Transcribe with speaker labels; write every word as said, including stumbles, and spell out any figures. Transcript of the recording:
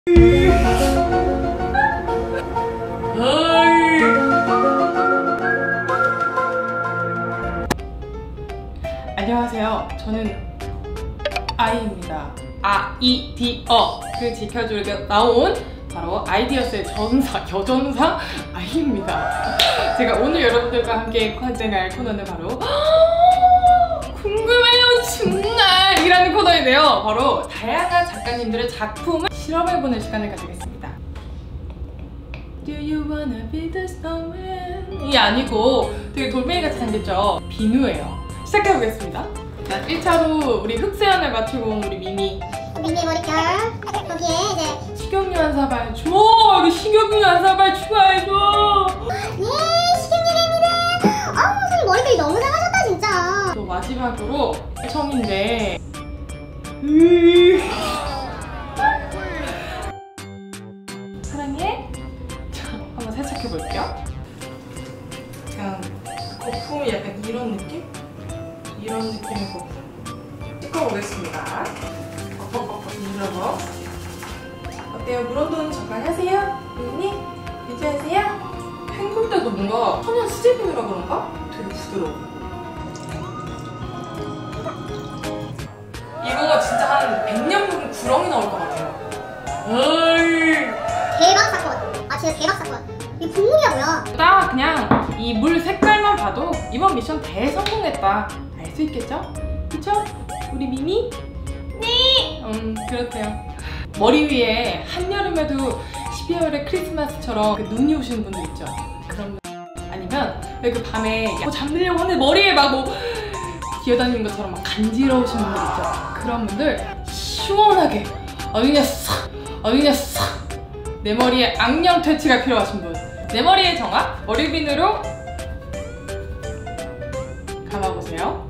Speaker 1: 안녕하세요. 저는 아이입니다. 아이디어를 지켜주려고 나온 바로 아이디어스의 전사, 여전사 아이입니다. 제가 오늘 여러분들과 함께 진행할 코너는 바로 궁금해요 정말 이라는 코너인데요. 바로 다양한 작가님들의 작품을 실험해보는 시간을 가지겠습니다. Do you wanna be the snowman? 이 아니고 되게 돌멩이같이 생겼죠? 비누예요. 시작해보겠습니다. 자, 일 차로 우리 흑세연을 맞추고 온 우리 미미.
Speaker 2: 미미 머릿결. 거기에 이제
Speaker 1: 식용유 한 사발 줘! 여기 식용유 한 사발 추가해줘!
Speaker 2: 예, 식용유입니다. 아우, 선생님 머릿결이 너무 작아졌다 진짜.
Speaker 1: 또 마지막으로 청인데 으이. 사랑해? 자, 한번 세척해볼게요. 그냥 거품이 약간 이런 느낌? 이런 느낌의 거품 씻어보겠습니다. 뻑뻑뻑뻑 눌러서 어때요? 물온도는 적당하세요? 언니? 괜찮으세요? 헹굴 때도 뭔가 천연 수제비누라 그런가? 되게 부드러워. 이거 진짜 한 백 년 묵은 구렁이 나올 것 같아요. 어이.
Speaker 2: 대박 사건. 아 진짜 대박 사건. 이게 국물이야 뭐야?
Speaker 1: 딱 그냥 이 물 색깔만 봐도 이번 미션 대성공했다 알 수 있겠죠? 그쵸? 우리 미미? 네! 음 그렇대요. 머리 위에 한여름에도 십이월의 크리스마스처럼 그 눈이 오시는 분들 있죠? 그런 분 아니면 왜 그 밤에 뭐 잠들려고 하는데 머리에 막 뭐 기어다니는 것처럼 막 간지러우신 분들 있죠? 그런 분들 시원하게 아주 그냥 싹 아주 그냥 싹 내 머리에 악령 퇴치가 필요하신 분, 내 머리의 정화 머리비누로 감아보세요.